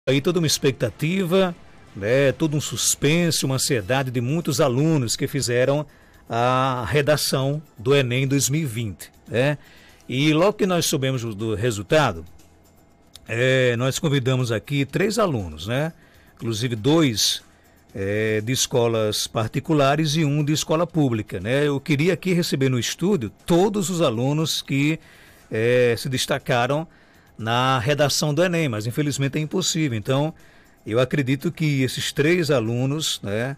Aí toda uma expectativa, né, todo um suspense, uma ansiedade de muitos alunos que fizeram a redação do Enem 2020, né? E logo que nós soubemos do resultado, nós convidamos aqui 3 alunos, né? Inclusive 2 de escolas particulares e 1 de escola pública, né? Eu queria aqui receber no estúdio todos os alunos que se destacaram na redação do Enem, mas infelizmente é impossível. Então, eu acredito que esses 3 alunos, né,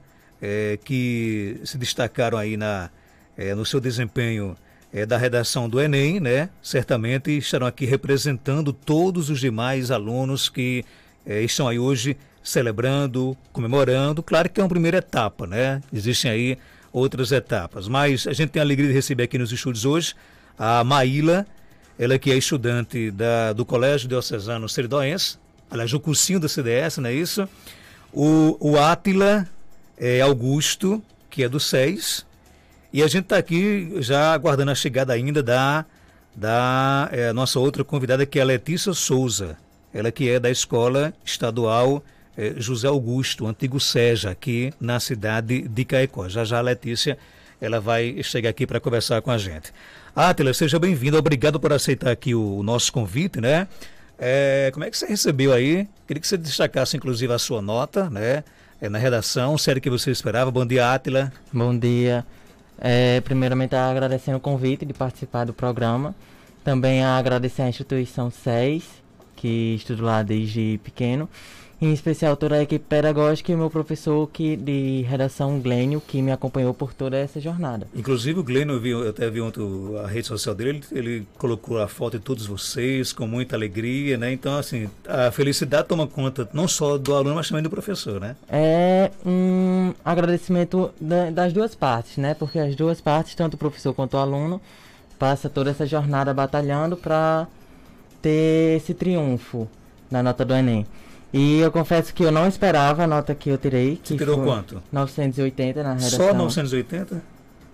que se destacaram aí no seu desempenho da redação do Enem, né, certamente estarão aqui representando todos os demais alunos que estão aí hoje celebrando, comemorando. Claro que é uma primeira etapa, né? Existem aí outras etapas, mas a gente tem a alegria de receber aqui nos estúdios hoje a Maíla, ela que é estudante do Colégio Diocesano Seridoense, aliás, o cursinho da CDS, não é isso? O Átila Augusto, que é do SES, e a gente está aqui já aguardando a chegada ainda da nossa outra convidada, que é a Letícia Souza, ela que é da Escola Estadual José Augusto, antigo SEJA, aqui na cidade de Caicó. Já a Letícia, ela vai chegar aqui para conversar com a gente. Átila, seja bem-vindo, obrigado por aceitar aqui o nosso convite, né? Como é que você recebeu aí? Queria que você destacasse, inclusive, a sua nota, né? Na redação, sério que você esperava. Bom dia, Átila. Bom dia. Primeiramente, agradecendo o convite de participar do programa. Também agradecer à instituição SES, que estudo lá desde pequeno. Em especial toda a equipe pedagógica e o meu professor de redação, Glênio, que me acompanhou por toda essa jornada. Inclusive o Glênio, eu até vi ontem a rede social dele, ele colocou a foto de todos vocês com muita alegria, né? Então, assim, a felicidade toma conta não só do aluno, mas também do professor, né? É um agradecimento das duas partes, né? Porque as duas partes, tanto o professor quanto o aluno, passa toda essa jornada batalhando para ter esse triunfo na nota do Enem. E eu confesso que eu não esperava a nota que eu tirei. Você tirou quanto? 980 na redação. Só 980?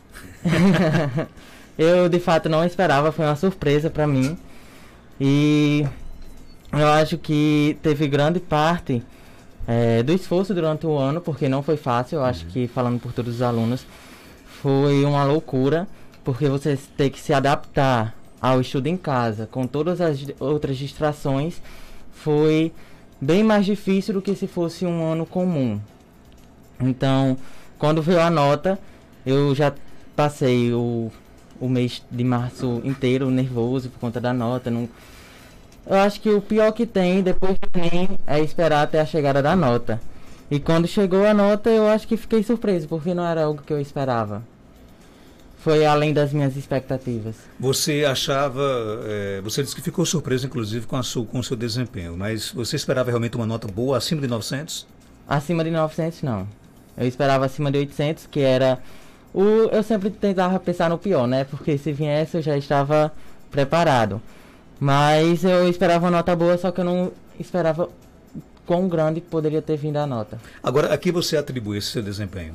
Eu, de fato, não esperava. Foi uma surpresa para mim. E eu acho que teve grande parte do esforço durante o ano, porque não foi fácil. Eu acho que, falando por todos os alunos, foi uma loucura, porque você tem que se adaptar ao estudo em casa, com todas as outras distrações, foi bem mais difícil do que se fosse um ano comum. Então, quando veio a nota, eu já passei o mês de março inteiro nervoso por conta da nota. Eu acho que o pior que tem depois do Enem é esperar até a chegada da nota. E quando chegou a nota, eu acho que fiquei surpreso, porque não era algo que eu esperava. Foi além das minhas expectativas. Você achava, você disse que ficou surpreso, inclusive, com o seu desempenho, mas você esperava realmente uma nota boa, acima de 900? Acima de 900, não. Eu esperava acima de 800, que era eu sempre tentava pensar no pior, né? Porque se viesse, eu já estava preparado. Mas eu esperava uma nota boa, só que eu não esperava quão grande poderia ter vindo a nota. Agora, a que você atribui esse seu desempenho?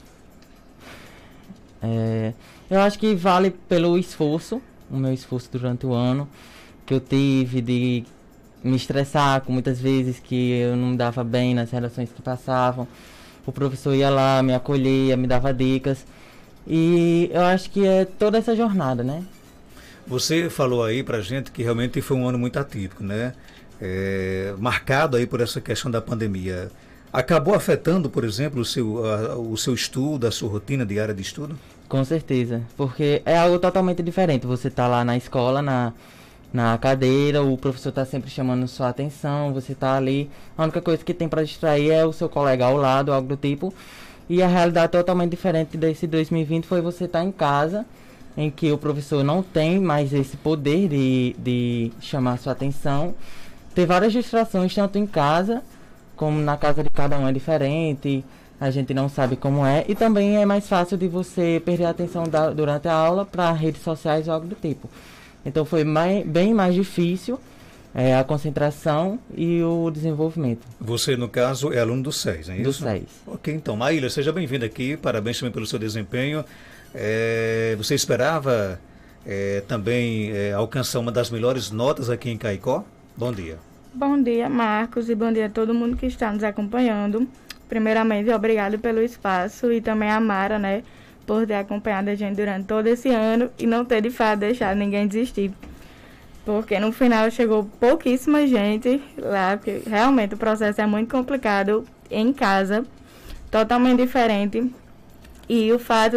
Eu acho que vale pelo esforço, o meu esforço durante o ano, que eu tive de me estressar com muitas vezes que eu não dava bem nas redações que passavam. O professor ia lá, me acolhia, me dava dicas. E eu acho que é toda essa jornada, né? Você falou aí pra gente que realmente foi um ano muito atípico, né? Marcado aí por essa questão da pandemia. Acabou afetando, por exemplo, o seu estudo, a sua rotina diária de estudo? Com certeza, porque é algo totalmente diferente. Você tá lá na escola, na cadeira, o professor tá sempre chamando sua atenção, você tá ali, a única coisa que tem para distrair é o seu colega ao lado, algo do tipo. E a realidade totalmente diferente desse 2020 foi você estar em casa, em que o professor não tem mais esse poder de chamar sua atenção. Ter várias distrações, tanto em casa, como na casa de cada um é diferente, a gente não sabe como é, e também é mais fácil de você perder a atenção durante a aula para redes sociais ou algo do tipo. Então foi bem mais difícil a concentração e o desenvolvimento. Você, no caso, é aluno do SES, é isso? Do SES. Ok, então, Maíla, seja bem-vinda aqui, parabéns também pelo seu desempenho. Você esperava também alcançar uma das melhores notas aqui em Caicó? Bom dia. Bom dia, Marcos, e bom dia a todo mundo que está nos acompanhando. Primeiramente, obrigado pelo espaço e também a Mara, né, por ter acompanhado a gente durante todo esse ano e não ter, de fato, deixado ninguém desistir. Porque no final chegou pouquíssima gente lá, porque realmente o processo é muito complicado em casa, totalmente diferente. E o fato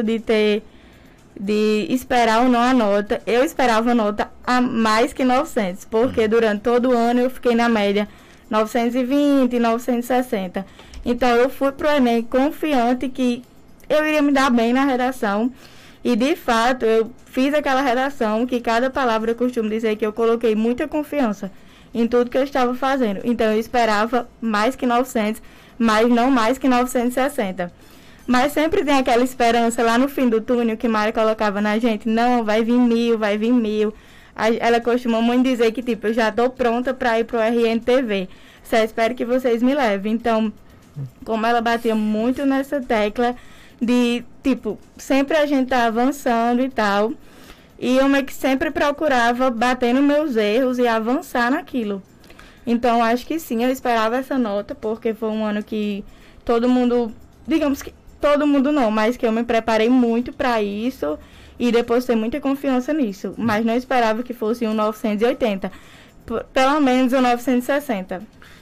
de esperar ou não a nota, eu esperava a nota a mais que 900, porque durante todo o ano eu fiquei na média 920, 960. Então eu fui pro Enem confiante que eu iria me dar bem na redação. E de fato eu fiz aquela redação que cada palavra eu costumo dizer que eu coloquei muita confiança em tudo que eu estava fazendo. Então eu esperava mais que 900, mas não mais que 960. Mas sempre tem aquela esperança lá no fim do túnel que Mara colocava na gente. Não, vai vir 1000, vai vir 1000. Ela costuma muito dizer que, tipo, eu já estou pronta para ir pro RNTV. Só espero que vocês me levem. Então, como ela batia muito nessa tecla de, tipo, sempre a gente tá avançando e tal. E eu meio que sempre procurava bater nos meus erros e avançar naquilo. Então, acho que sim, eu esperava essa nota, porque foi um ano que todo mundo, digamos que todo mundo não, mas que eu me preparei muito para isso e depositei muita confiança nisso. Mas não esperava que fosse um 980, pelo menos um 960.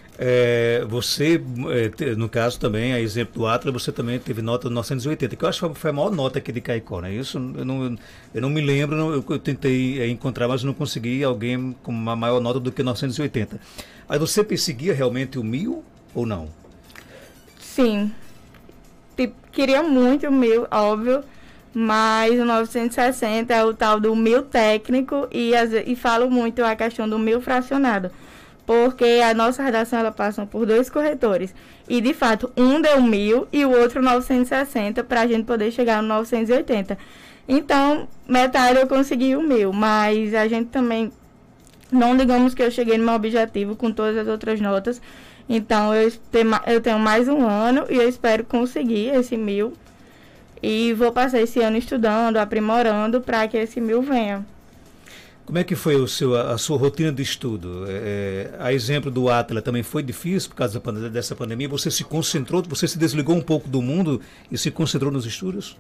Você, no caso também, a exemplo do Atlas, você também teve nota 980, que eu acho que foi a maior nota aqui de Caicó, né? Isso eu não me lembro, eu tentei encontrar, mas não consegui alguém com uma maior nota do que 980. Aí você perseguia realmente o 1000 ou não? Sim. Tipo, queria muito o 1000, óbvio, mas o 960 é o tal do 1000 técnico e falo muito a questão do 1000 fracionado, porque a nossa redação ela passa por 2 corretores e de fato um deu 1000 e o outro 960 para a gente poder chegar no 980. Então metade eu consegui o 1000, mas a gente também não digamos que eu cheguei no meu objetivo com todas as outras notas. Então, eu tenho mais um ano e eu espero conseguir esse 1000. E vou passar esse ano estudando, aprimorando para que esse 1000 venha. Como é que foi a sua rotina de estudo? A exemplo do Atlas também foi difícil por causa dessa pandemia? Você se concentrou, você se desligou um pouco do mundo e se concentrou nos estudos?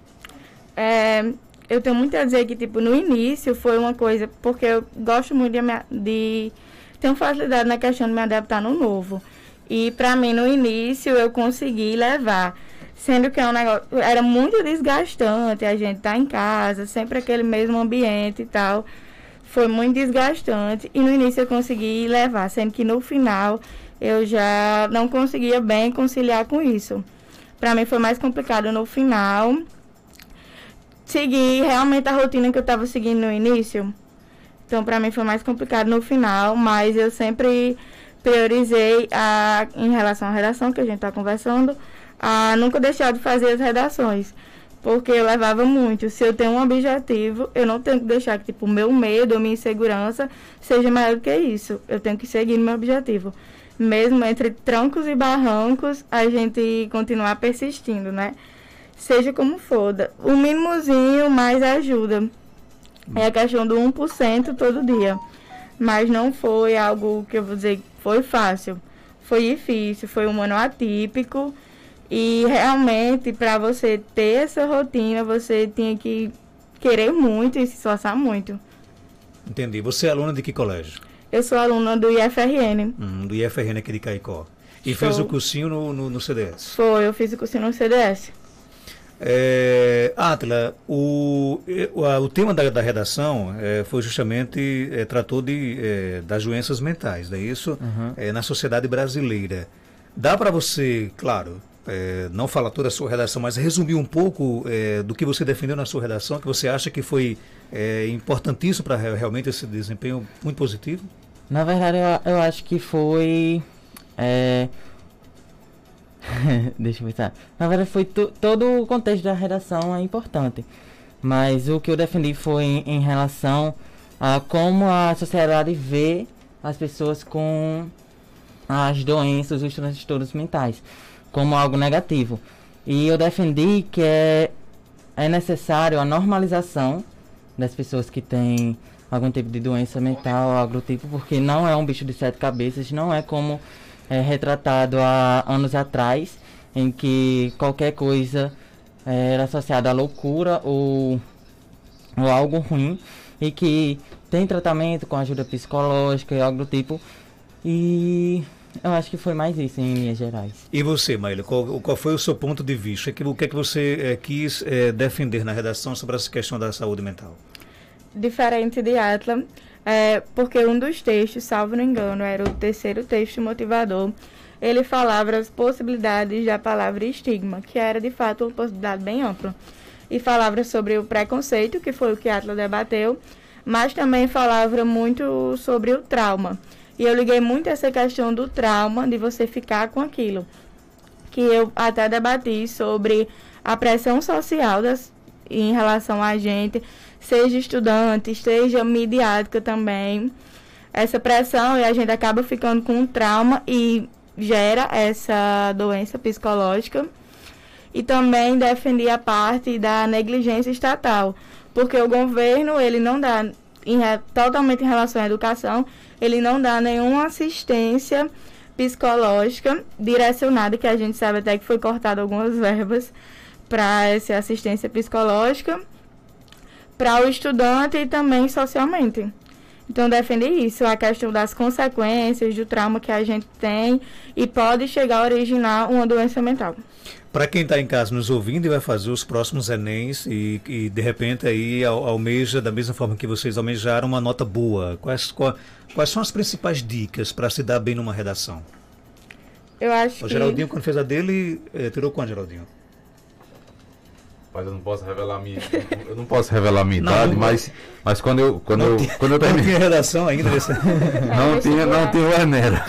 Eu tenho muito a dizer que, tipo, no início foi uma coisa, porque eu gosto muito de ter facilidade na questão de me adaptar no novo. E para mim, no início, eu consegui levar. Sendo que é um negócio, era muito desgastante, a gente tá em casa, sempre aquele mesmo ambiente e tal. Foi muito desgastante. E no início eu consegui levar, sendo que no final eu já não conseguia bem conciliar com isso. Para mim foi mais complicado no final. Seguir realmente a rotina que eu estava seguindo no início. Então, para mim foi mais complicado no final, mas eu sempre priorizei em relação à redação que a gente está conversando, a nunca deixar de fazer as redações, porque eu levava muito. Se eu tenho um objetivo, eu não tenho que deixar que tipo, o meu medo ou minha insegurança seja maior do que isso. Eu tenho que seguir no meu objetivo. Mesmo entre trancos e barrancos, a gente continuar persistindo, né? Seja como for, o mínimozinho mais ajuda. É a questão do 1% todo dia. Mas não foi algo que eu vou dizer que foi fácil. Foi difícil, foi um ano atípico. E realmente, para você ter essa rotina, você tinha que querer muito e se esforçar muito. Entendi. Você é aluna de que colégio? Eu sou aluna do IFRN. Do IFRN aqui de Caicó. E fez o cursinho no CDS? Foi, eu fiz o cursinho no CDS. Átila, o tema da redação foi justamente, tratou das doenças mentais, não é isso? Uhum. Na sociedade brasileira. Dá para você, claro, não falar toda a sua redação, mas resumir um pouco do que você defendeu na sua redação, que você acha que foi importantíssimo para realmente esse desempenho muito positivo? Na verdade, eu acho que foi... Deixa eu pensar. Na verdade, foi todo o contexto da redação é importante. Mas o que eu defendi foi em relação a como a sociedade vê as pessoas com as doenças, os transtornos mentais, como algo negativo. E eu defendi que é necessário a normalização das pessoas que têm algum tipo de doença mental, algo do tipo, porque não é um bicho de 7 cabeças, não é como é retratado há anos atrás, em que qualquer coisa era associada à loucura ou algo ruim, e que tem tratamento com ajuda psicológica e algo do tipo, e eu acho que foi mais isso em linhas gerais. E você, Maíla, qual foi o seu ponto de vista? O que é que você quis defender na redação sobre essa questão da saúde mental? Diferente de Atla, porque um dos textos, salvo não engano, era o terceiro texto motivador, ele falava as possibilidades da palavra estigma, que era de fato uma possibilidade bem ampla. E falava sobre o preconceito, que foi o que Atla debateu, mas também falava muito sobre o trauma. E eu liguei muito essa questão do trauma, de você ficar com aquilo. Que eu até debati sobre a pressão social em relação a gente, seja estudante, seja midiática também. Essa pressão, e a gente acaba ficando com um trauma e gera essa doença psicológica. E também defendi a parte da negligência estatal, porque o governo, ele não dá, totalmente em relação à educação, ele não dá nenhuma assistência psicológica direcionada, que a gente sabe até que foi cortado algumas verbas para essa assistência psicológica, para o estudante e também socialmente. Então, defender isso, a questão das consequências do trauma que a gente tem e pode chegar a originar uma doença mental. Para quem está em casa nos ouvindo e vai fazer os próximos Enems e de repente aí almeja, da mesma forma que vocês almejaram, uma nota boa, quais são as principais dicas para se dar bem numa redação? Eu acho o Geraldinho, quando fez a dele, tirou quanto, Geraldinho? Mas eu não posso revelar a minha idade, mas quando eu terminei. Não tinha redação ainda desse... não tinha o Enera.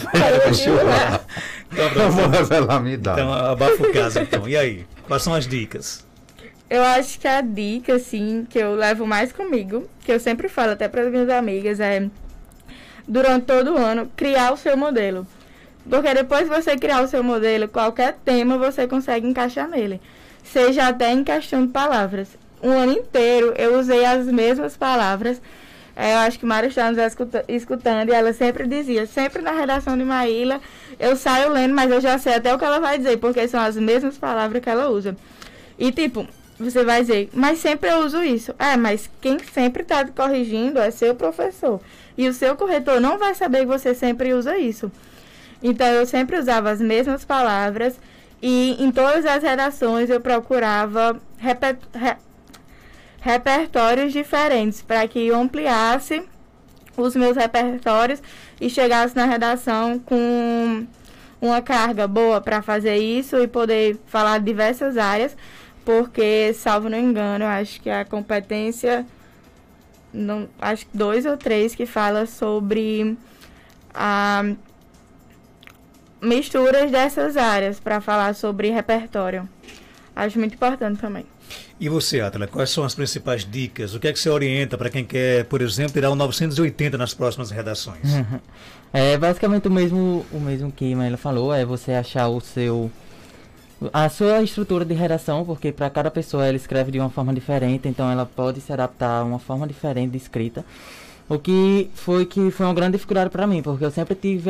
Não vou revelar a minha idade. Então, abafa o caso, então. E aí? Quais são as dicas? Eu acho que a dica, assim, que eu levo mais comigo, que eu sempre falo até para as minhas amigas, é, durante todo o ano, criar o seu modelo. Porque depois que você criar o seu modelo, qualquer tema você consegue encaixar nele. Seja até em questão de palavras. Um ano inteiro eu usei as mesmas palavras. Eu acho que Mário está nos escutando e ela sempre dizia, sempre na redação de Maíla, eu saio lendo, mas eu já sei até o que ela vai dizer, porque são as mesmas palavras que ela usa. E tipo, você vai dizer, mas sempre eu uso isso. Mas quem sempre está corrigindo é seu professor. E o seu corretor não vai saber que você sempre usa isso. Então eu sempre usava as mesmas palavras e em todas as redações eu procurava repertórios diferentes para que eu ampliasse os meus repertórios e chegasse na redação com uma carga boa para fazer isso e poder falar de diversas áreas, porque, salvo não engano, acho que a competência, acho que 2 ou 3 que fala sobre a misturas dessas áreas para falar sobre repertório. Acho muito importante também. E você, Atala, quais são as principais dicas? O que é que você orienta para quem quer, por exemplo, tirar um 980 nas próximas redações? É basicamente o mesmo que a Maíla falou, é você achar a sua estrutura de redação, porque para cada pessoa ela escreve de uma forma diferente, então ela pode se adaptar a uma forma diferente de escrita. O que foi uma grande dificuldade para mim, porque eu sempre tive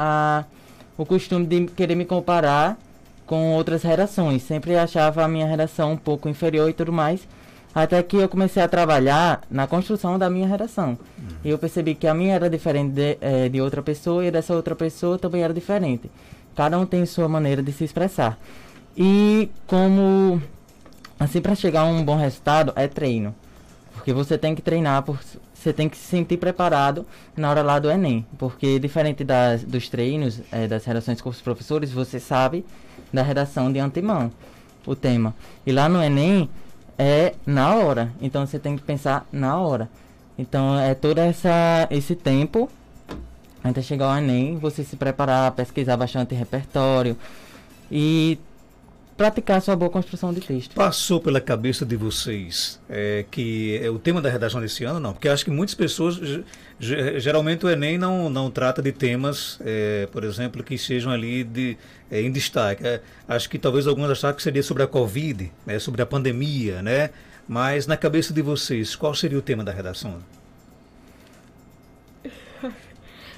o costume de querer me comparar com outras redações. Sempre achava a minha redação um pouco inferior e tudo mais. Até que eu comecei a trabalhar na construção da minha redação. E eu percebi que a minha era diferente de outra pessoa e dessa outra pessoa também era diferente. Cada um tem sua maneira de se expressar. E como, assim, para chegar a um bom resultado é treino. Porque você tem que treinar, você tem que se sentir preparado na hora lá do Enem. Porque diferente dos treinos, das redações com os professores, você sabe da redação de antemão, o tema. E lá no Enem é na hora, então você tem que pensar na hora. Então é todo esse tempo até chegar ao Enem, você se preparar, pesquisar bastante repertório e praticar sua boa construção de texto. Passou pela cabeça de vocês que o tema da redação desse ano, não? Porque acho que muitas pessoas, geralmente o Enem não trata de temas, por exemplo, que sejam ali em destaque. Acho que talvez alguns acharam que seria sobre a Covid, sobre a pandemia, né? Mas na cabeça de vocês, qual seria o tema da redação?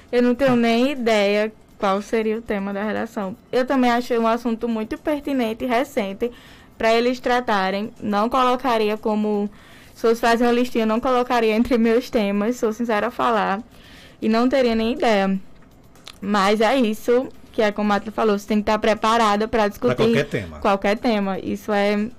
Eu não tenho nem ideia qual seria o tema da redação. Eu também achei um assunto muito pertinente e recente para eles tratarem. Não colocaria como... Se fosse fazer uma listinha, não colocaria entre meus temas, sou sincera a falar. E não teria nem ideia. Mas é isso, que é como a Atla falou, você tem que estar preparada para discutir... Pra qualquer tema. Qualquer tema. Isso é...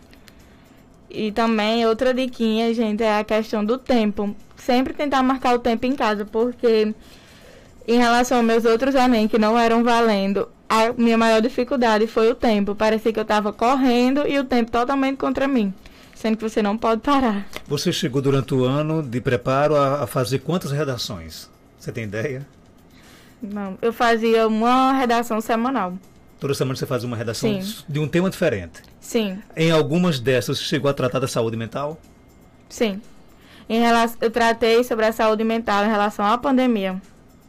E também, outra diquinha, gente, é a questão do tempo. Sempre tentar marcar o tempo em casa, porque em relação aos meus outros Enem, que não eram valendo, a minha maior dificuldade foi o tempo. Parecia que eu estava correndo e o tempo totalmente contra mim, sendo que você não pode parar. Você chegou durante o ano de preparo a fazer quantas redações? Você tem ideia? Não, eu fazia uma redação semanal. Toda semana você fazia uma redação Sim. de um tema diferente. Sim, Em algumas dessas, você chegou a tratar da saúde mental? sim. Eu tratei sobre a saúde mental em relação à pandemia.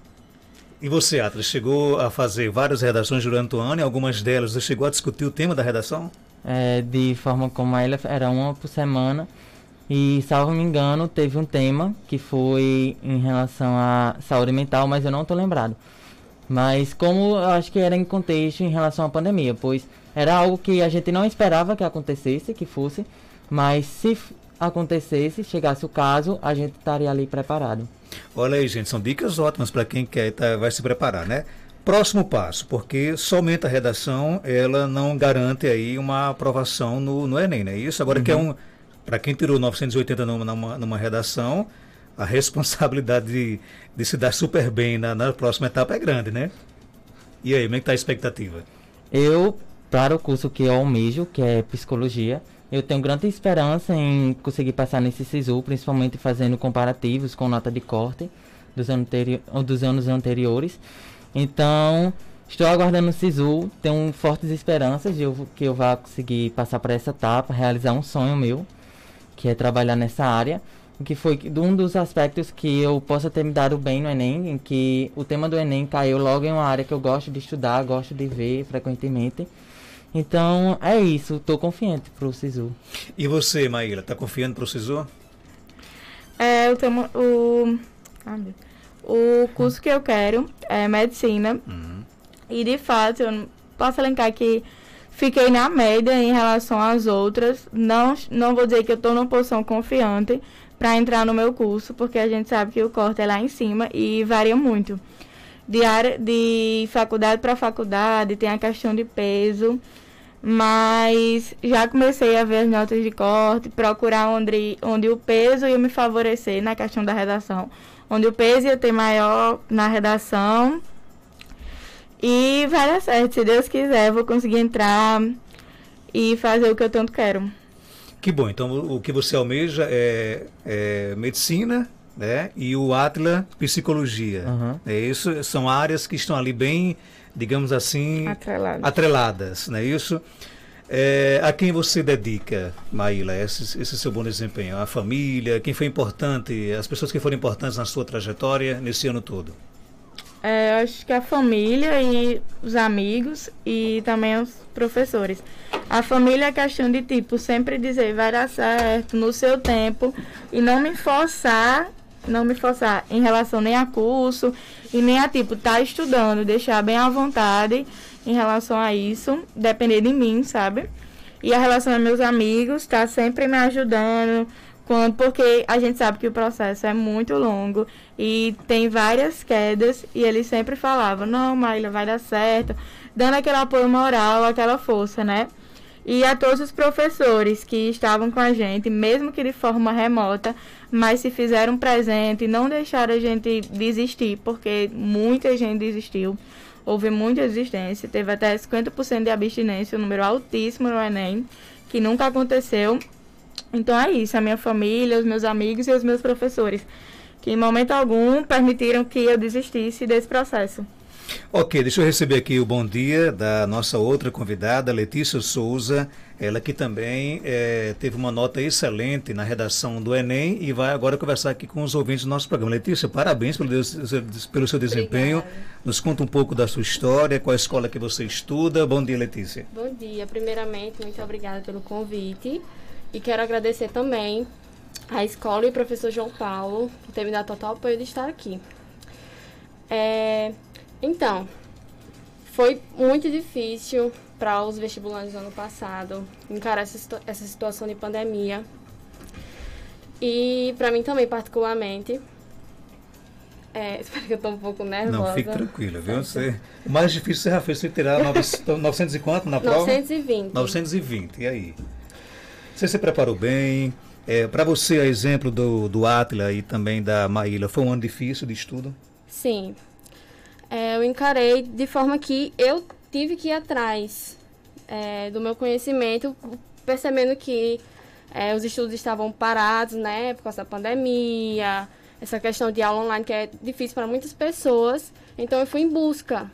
E você, Atlas, chegou a fazer várias redações durante o ano? Em algumas delas, você chegou a discutir o tema da redação? De forma como ela era uma por semana. E, salvo me engano, teve um tema que foi em relação à saúde mental, mas eu não estou lembrado. Mas como eu acho que era em contexto em relação à pandemia, pois era algo que a gente não esperava que acontecesse, que fosse, mas se acontecesse, chegasse o caso, a gente estaria ali preparado. Olha aí, gente, são dicas ótimas para quem quer vai se preparar, né? Próximo passo, porque somente a redação, ela não garante aí uma aprovação no Enem, não é isso? Agora que é para quem tirou 980 numa redação, a responsabilidade de se dar super bem na próxima etapa é grande, né? E aí, como é que está a expectativa? Eu, para o curso que eu almejo, que é psicologia, eu tenho grande esperança em conseguir passar nesse SISU, principalmente fazendo comparativos com nota de corte dos anos anteriores. Então, estou aguardando o SISU, tenho fortes esperanças de que eu vá conseguir passar por essa etapa, realizar um sonho meu, que é trabalhar nessa área, que foi um dos aspectos que eu possa ter me dado bem no Enem, em que o tema do Enem caiu logo em uma área que eu gosto de estudar, gosto de ver frequentemente. Então, é isso, estou confiante para o SISU. E você, Maíla, está confiando para o SISU? O curso que eu quero é medicina. E, de fato, eu posso elencar que fiquei na média em relação às outras. Não vou dizer que eu estou numa posição confiante para entrar no meu curso, porque a gente sabe que o corte é lá em cima e varia muito. De faculdade para faculdade, tem a questão de peso, mas já comecei a ver as notas de corte, procurar onde o peso ia me favorecer na questão da redação, onde o peso ia ter maior na redação, e vai dar certo, se Deus quiser, eu vou conseguir entrar e fazer o que eu tanto quero. Que bom, então o que você almeja é medicina, né? E o Atla, psicologia. É isso, são áreas que estão ali bem, digamos assim, atreladas, não é isso? A quem você dedica, Maíla, esse seu bom desempenho? A família, quem foi importante, as pessoas que foram importantes na sua trajetória nesse ano todo? Acho que a família e os amigos e também os professores. A família é questão de, tipo, sempre dizer vai dar certo no seu tempo e não me forçar em relação nem a curso e nem a, tipo, tá estudando, deixar bem à vontade em relação a isso, depender de mim, sabe? E a relação aos meus amigos, tá sempre me ajudando, porque a gente sabe que o processo é muito longo e tem várias quedas, e eles sempre falavam, não, Maíla, vai dar certo, dando aquele apoio moral, aquela força, né? E a todos os professores que estavam com a gente, mesmo que de forma remota, mas se fizeram presente e não deixaram a gente desistir, porque muita gente desistiu, houve muita desistência, teve até 50% de abstinência, um número altíssimo no Enem, que nunca aconteceu. Então é isso, a minha família, os meus amigos e os meus professores, que em momento algum permitiram que eu desistisse desse processo. Ok, deixa eu receber aqui o bom dia da nossa outra convidada, Letícia Souza, ela que também teve uma nota excelente na redação do Enem e vai agora conversar aqui com os ouvintes do nosso programa. Letícia, parabéns pelo seu desempenho. Obrigada. Nos conta um pouco da sua história, qual a escola que você estuda. Bom dia, Letícia. Bom dia. Primeiramente, muito obrigada pelo convite. E quero agradecer também à escola e ao professor João Paulo, que teve me dado total apoio de estar aqui. Então, foi muito difícil para os vestibulantes do ano passado encarar essa situação de pandemia. E para mim também, particularmente. Espero que eu estou um pouco nervosa. Não, fique tranquila, viu? O mais difícil você já fez, você tirar 900 e quanto na prova? 920. 920, e aí? Você se preparou bem? Para você, a exemplo do Átila e também da Maíla, foi um ano difícil de estudo? Sim. Eu encarei de forma que eu tive que ir atrás do meu conhecimento, percebendo que os estudos estavam parados, né, por causa da pandemia, essa questão de aula online que é difícil para muitas pessoas. Então eu fui em busca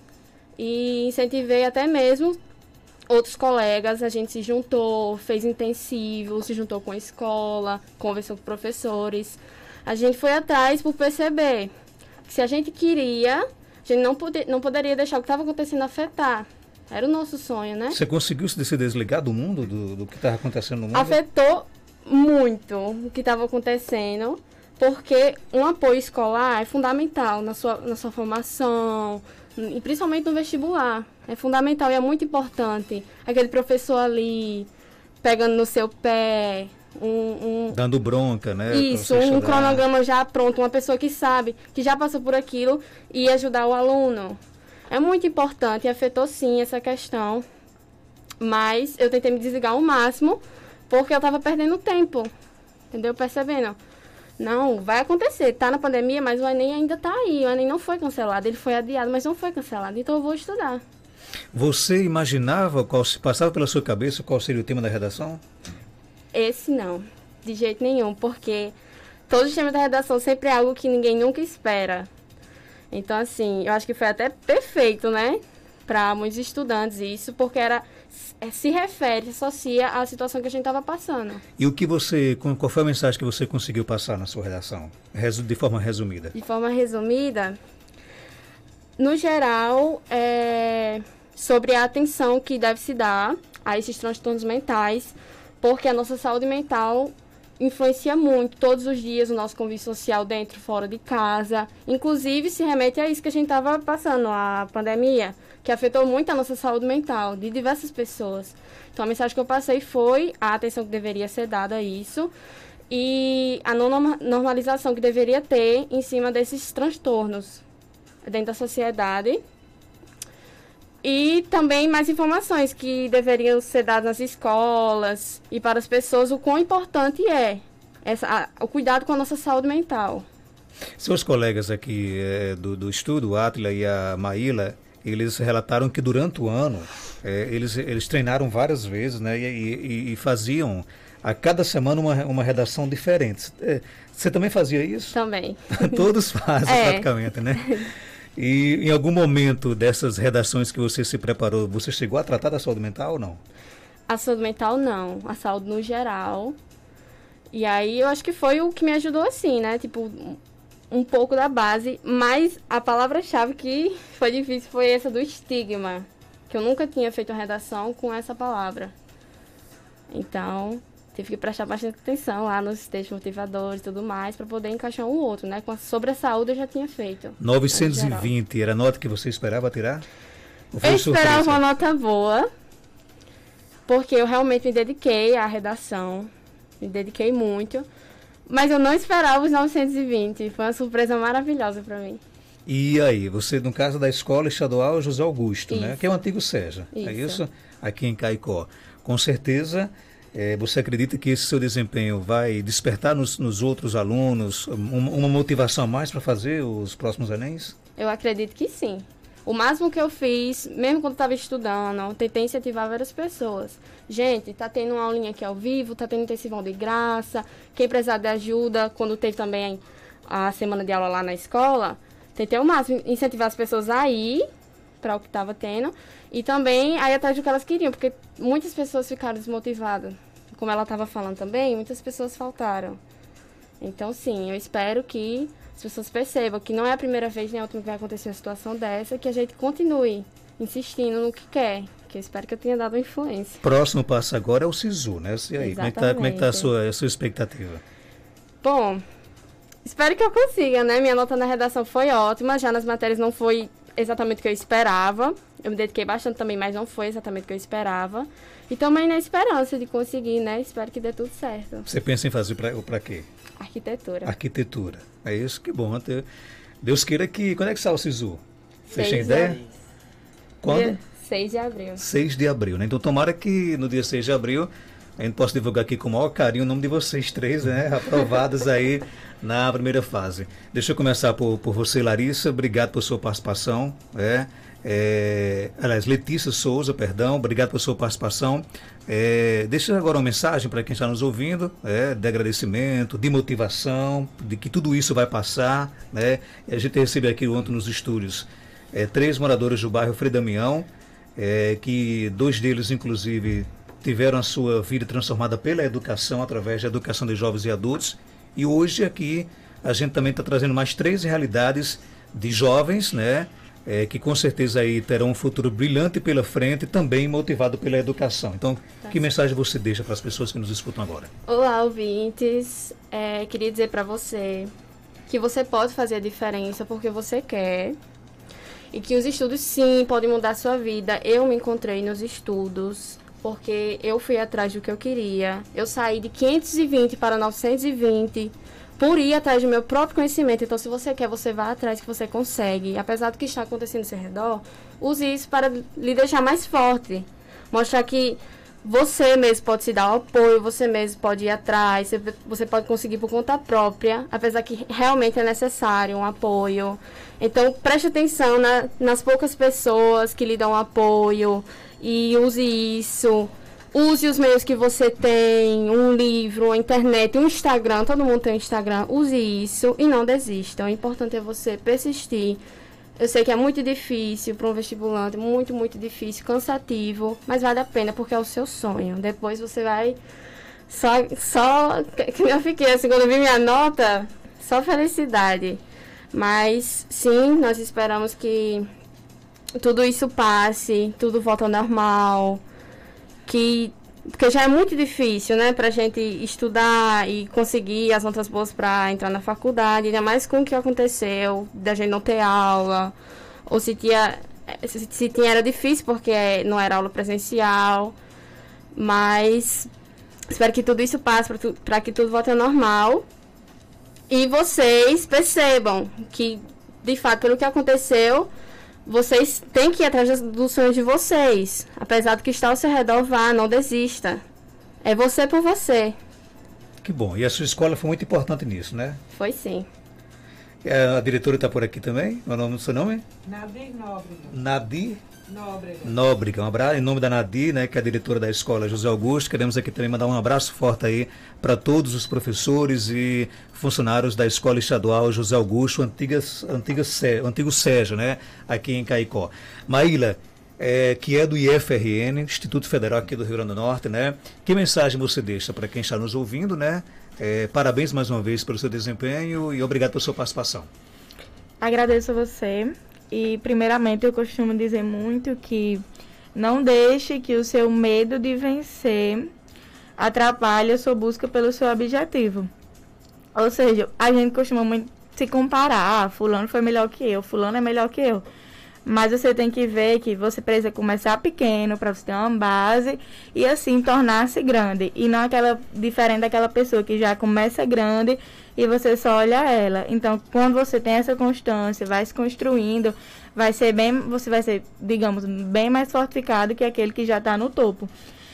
e incentivei até mesmo outros colegas, a gente se juntou, fez intensivo, se juntou com a escola, conversou com professores. A gente foi atrás por perceber que se a gente queria, a gente não poderia deixar o que estava acontecendo afetar. Era o nosso sonho, né? Você conseguiu se desligar do mundo, do que estava acontecendo no mundo? Afetou muito o que estava acontecendo, porque um apoio escolar é fundamental na sua formação, e principalmente no vestibular. É fundamental e é muito importante. Aquele professor ali, pegando no seu pé, dando bronca, né? Isso, um cronograma já pronto, uma pessoa que sabe, que já passou por aquilo e ajudar o aluno. É muito importante e afetou sim essa questão, mas eu tentei me desligar ao máximo, porque eu estava perdendo tempo, entendeu? Percebendo? Não, vai acontecer, tá na pandemia, mas o Enem ainda tá aí, o Enem não foi cancelado, ele foi adiado, mas não foi cancelado, então eu vou estudar. Você imaginava, se passava pela sua cabeça, qual seria o tema da redação? Esse não, de jeito nenhum, porque todos os temas da redação sempre é algo que ninguém nunca espera. Então, assim, eu acho que foi até perfeito, né, para muitos estudantes isso, porque se refere, associa à situação que a gente estava passando. E qual foi a mensagem que você conseguiu passar na sua redação, de forma resumida? De forma resumida, no geral, sobre a atenção que deve se dar a esses transtornos mentais, porque a nossa saúde mental influencia muito todos os dias o nosso convívio social dentro e fora de casa. Inclusive, se remete a isso que a gente estava passando, a pandemia, que afetou muito a nossa saúde mental, de diversas pessoas. Então, a mensagem que eu passei foi a atenção que deveria ser dada a isso e a não normalização que deveria ter em cima desses transtornos dentro da sociedade. E também mais informações que deveriam ser dadas nas escolas e para as pessoas o quão importante é o cuidado com a nossa saúde mental. Seus colegas aqui do estudo, o Átila e a Maíla, eles relataram que durante o ano eles treinaram várias vezes, né, e faziam a cada semana uma redação diferente. Você também fazia isso? Também. Todos fazem praticamente, né? E em algum momento dessas redações que você se preparou, você chegou a tratar da saúde mental ou não? A saúde mental não, a saúde no geral. E aí eu acho que foi o que me ajudou assim, né? Tipo, um pouco da base, mas a palavra-chave que foi difícil foi essa do estigma, que eu nunca tinha feito uma redação com essa palavra. Então, tive que prestar bastante atenção lá nos textos motivadores e tudo mais, para poder encaixar um outro, né? Sobre a saúde eu já tinha feito. 920 era a nota que você esperava tirar? Eu esperava uma nota boa, porque eu realmente me dediquei à redação, me dediquei muito, mas eu não esperava os 920, foi uma surpresa maravilhosa para mim. E aí, você, no caso da Escola Estadual José Augusto, né? Que é o antigo SEJA, é isso? Aqui em Caicó. Com certeza, você acredita que esse seu desempenho vai despertar nos outros alunos uma motivação a mais para fazer os próximos Enems? Eu acredito que sim. O máximo que eu fiz, mesmo quando estava estudando, tentei incentivar várias pessoas. Gente, tá tendo uma aulinha aqui ao vivo, tá tendo intensivão de graça, quem precisar de ajuda, quando teve também a semana de aula lá na escola, tentei ao máximo incentivar as pessoas a ir para o que estava tendo e também aí atrás do que elas queriam, porque muitas pessoas ficaram desmotivadas. Como ela estava falando também, muitas pessoas faltaram. Então, sim, eu espero que as pessoas percebam que não é a primeira vez nem a última que vai acontecer uma situação dessa, que a gente continue insistindo no que quer, que eu espero que eu tenha dado uma influência. Próximo passo agora é o SISU, né? E aí, como é que está a sua expectativa? Bom, espero que eu consiga, né? Minha nota na redação foi ótima, já nas matérias não foi exatamente o que eu esperava. Eu me dediquei bastante também, mas não foi exatamente o que eu esperava. E também na esperança de conseguir, né? Espero que dê tudo certo. Você pensa em fazer para quê? Arquitetura. Arquitetura. É isso, que bom. Deus queira que... Quando é que sai o SISU? Vocês têm 6 de ideia? abril. Quando? Dia 6 de abril. 6 de abril, né? Então tomara que no dia 6 de abril a gente possa divulgar aqui com o maior carinho o nome de vocês três, né? Aprovados aí na primeira fase. Deixa eu começar por você, Larissa. Obrigado por sua participação. Aliás, Letícia Souza, perdão. Obrigado por sua participação. Deixa agora uma mensagem para quem está nos ouvindo, de agradecimento, de motivação, de que tudo isso vai passar, né? E a gente recebe aqui ontem nos estúdios 3 moradores do bairro Frei Damião, que 2 deles, inclusive, tiveram a sua vida transformada pela educação, através da educação de jovens e adultos. E hoje aqui a gente também está trazendo mais 3 realidades de jovens, né? Que com certeza aí terão um futuro brilhante pela frente, também motivado pela educação. Então, que mensagem você deixa para as pessoas que nos escutam agora? Olá, ouvintes. Queria dizer para você que você pode fazer a diferença porque você quer. E que os estudos, sim, podem mudar a sua vida. Eu me encontrei nos estudos porque eu fui atrás do que eu queria. Eu saí de 520 para 920 por ir atrás do meu próprio conhecimento. Então, se você quer, você vai atrás que você consegue. Apesar do que está acontecendo ao seu redor, use isso para lhe deixar mais forte. Mostrar que você mesmo pode se dar o apoio, você mesmo pode ir atrás, você pode conseguir por conta própria, apesar que realmente é necessário um apoio. Então, preste atenção nas poucas pessoas que lhe dão apoio e use isso. Use os meios que você tem, um livro, a internet, um Instagram, todo mundo tem um Instagram. Use isso e não desista. O importante é você persistir. Eu sei que é muito difícil para um vestibulante, muito, muito difícil, cansativo, mas vale a pena porque é o seu sonho. Depois você vai só que eu fiquei assim, quando eu vi minha nota, só felicidade. Mas sim, nós esperamos que tudo isso passe, tudo volta ao normal, porque já é muito difícil, né, pra gente estudar e conseguir as notas boas para entrar na faculdade, ainda mais com o que aconteceu, da gente não ter aula, ou se tinha era difícil porque não era aula presencial, mas espero que tudo isso passe para que tudo volte ao normal e vocês percebam que, de fato, pelo que aconteceu, vocês têm que ir atrás dos sonhos de vocês. Apesar do que está ao seu redor, vá, não desista. É você por você. Que bom. E a sua escola foi muito importante nisso, né? Foi sim. A diretora está por aqui também? O nome do seu nome? Nadir Nóbrega. Nadir Nóbrega. Nóbrega. Um abraço em nome da Nadir, né, que é a diretora da escola José Augusto. Queremos aqui também mandar um abraço forte aí para todos os professores e funcionários da Escola Estadual José Augusto, antigo SEJA, né, aqui em Caicó. Maíla, que é do IFRN, Instituto Federal aqui do Rio Grande do Norte, né? Que mensagem você deixa para quem está nos ouvindo, né? Parabéns mais uma vez pelo seu desempenho e obrigado pela sua participação. Agradeço a você e, primeiramente, eu costumo dizer muito que não deixe que o seu medo de vencer atrapalhe a sua busca pelo seu objetivo. Ou seja, a gente costuma muito se comparar, fulano foi melhor que eu, fulano é melhor que eu. Mas você tem que ver que você precisa começar pequeno para você ter uma base e assim tornar-se grande. E não diferente daquela pessoa que já começa grande e você só olha ela. Então, quando você tem essa constância, vai se construindo, você vai ser, digamos, bem mais fortificado que aquele que já está no topo.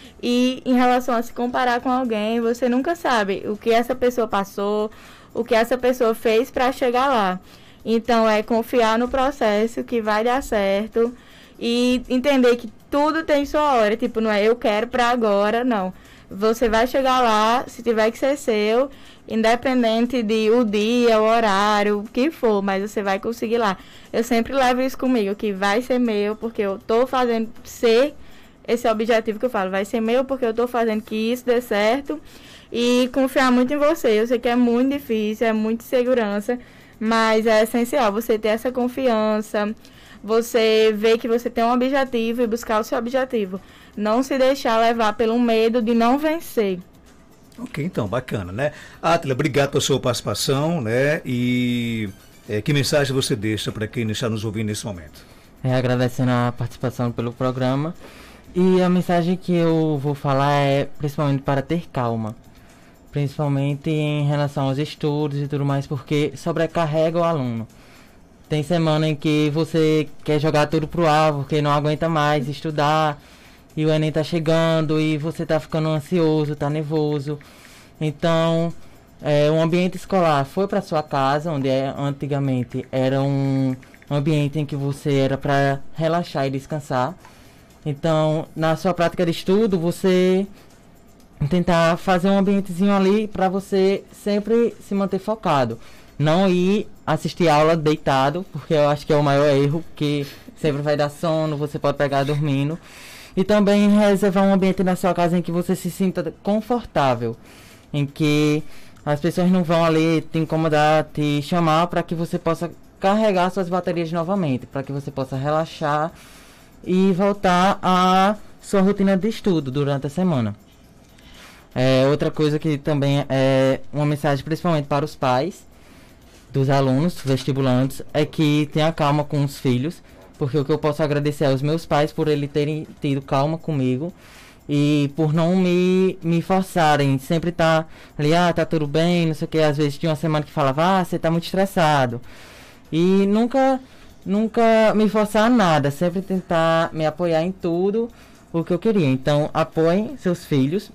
E em relação a se comparar com alguém, você nunca sabe o que essa pessoa passou, o que essa pessoa fez para chegar lá. Então, é confiar no processo que vai dar certo e entender que tudo tem sua hora. Tipo, não é eu quero para agora, não. Você vai chegar lá, se tiver que ser seu, independente de o dia, o horário, o que for, mas você vai conseguir lá. Eu sempre levo isso comigo, que vai ser meu, porque eu tô fazendo ser esse objetivo que eu falo. Vai ser meu porque eu tô fazendo que isso dê certo e confiar muito em você. Eu sei que é muito difícil, é muita insegurança, mas é essencial você ter essa confiança, você ver que você tem um objetivo e buscar o seu objetivo. Não se deixar levar pelo medo de não vencer. Ok, então, bacana, né? Átila, obrigado pela sua participação, né? E que mensagem você deixa para quem está nos ouvindo nesse momento? Agradecendo a participação pelo programa. E a mensagem que eu vou falar é principalmente para ter calma. Principalmente em relação aos estudos e tudo mais, porque sobrecarrega o aluno. Tem semana em que você quer jogar tudo pro ar, porque não aguenta mais estudar, e o Enem tá chegando, e você tá ficando ansioso, tá nervoso. Então, o ambiente escolar foi para sua casa, onde antigamente era um ambiente em que você era para relaxar e descansar. Então, na sua prática de estudo, você tentar fazer um ambientezinho ali para você sempre se manter focado. Não ir assistir aula deitado, porque eu acho que é o maior erro, que sempre vai dar sono, você pode pegar dormindo. E também reservar um ambiente na sua casa em que você se sinta confortável, em que as pessoas não vão ali te incomodar, te chamar, para que você possa carregar suas baterias novamente, para que você possa relaxar e voltar à sua rotina de estudo durante a semana. Outra coisa que também é uma mensagem principalmente para os pais dos alunos vestibulantes é que tenha calma com os filhos, porque o que eu posso agradecer aos meus pais por eles terem tido calma comigo e por não me forçarem, sempre tá ali, tá tudo bem, não sei o que. Às vezes tinha uma semana que falava, você tá muito estressado, e nunca me forçar a nada, sempre tentar me apoiar em tudo o que eu queria. Então apoiem seus filhos,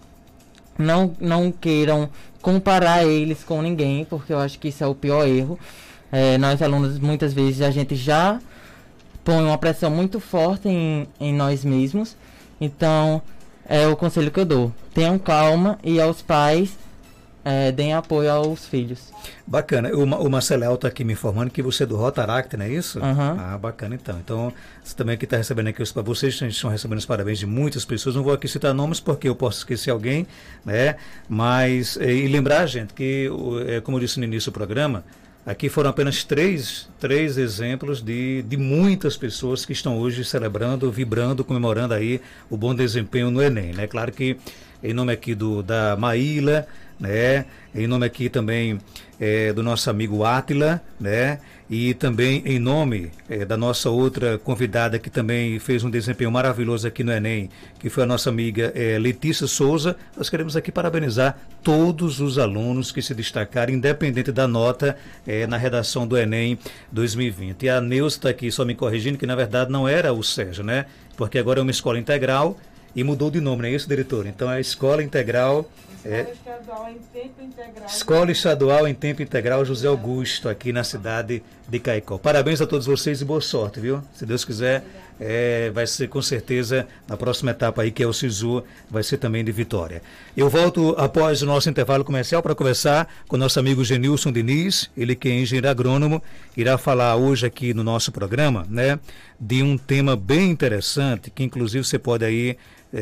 não queiram comparar eles com ninguém, porque eu acho que isso é o pior erro. Nós alunos, muitas vezes a gente já põe uma pressão muito forte em nós mesmos. Então é o conselho que eu dou: tenham calma, e aos pais deem apoio aos filhos. Bacana. O Marcelo está aqui me informando que você é do Rotaract, não é isso? Uhum. Bacana, então. Então, você também aqui está recebendo aqui, vocês estão recebendo os parabéns de muitas pessoas. Não vou aqui citar nomes porque eu posso esquecer alguém, né? Mas, e lembrar, gente, que, como eu disse no início do programa, aqui foram apenas três exemplos de muitas pessoas que estão hoje celebrando, vibrando, comemorando aí o bom desempenho no Enem, né? Claro que em nome aqui da Maíla, né? Em nome aqui também do nosso amigo Átila, né? E também em nome da nossa outra convidada que também fez um desempenho maravilhoso aqui no Enem, que foi a nossa amiga Letícia Souza. Nós queremos aqui parabenizar todos os alunos que se destacaram, independente da nota, na redação do Enem 2020. E a Neuza está aqui só me corrigindo que na verdade não era o Sérgio, né? Porque agora é uma escola integral e mudou de nome, não é isso, diretor? Então é a Escola Integral... Estadual em Tempo Integral. Escola Estadual em Tempo Integral José Augusto, aqui na cidade de Caicó. Parabéns a todos vocês e boa sorte, viu? Se Deus quiser, vai ser com certeza na próxima etapa aí, que é o SISU, vai ser também de vitória. Eu volto após o nosso intervalo comercial para conversar com o nosso amigo Genilson Diniz, ele que é engenheiro agrônomo, irá falar hoje aqui no nosso programa, né, de um tema bem interessante, que inclusive você pode aí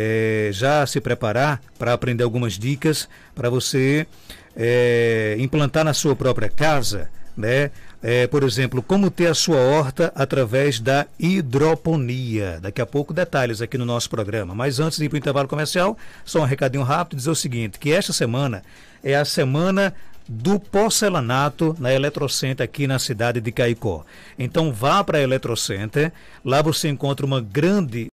já se preparar para aprender algumas dicas para você implantar na sua própria casa, né? Por exemplo, como ter a sua horta através da hidroponia. Daqui a pouco detalhes aqui no nosso programa. Mas antes de ir para o intervalo comercial, só um recadinho rápido, dizer o seguinte, que esta semana é a semana do porcelanato na Eletrocenter aqui na cidade de Caicó. Então vá para a Eletrocenter, lá você encontra uma grande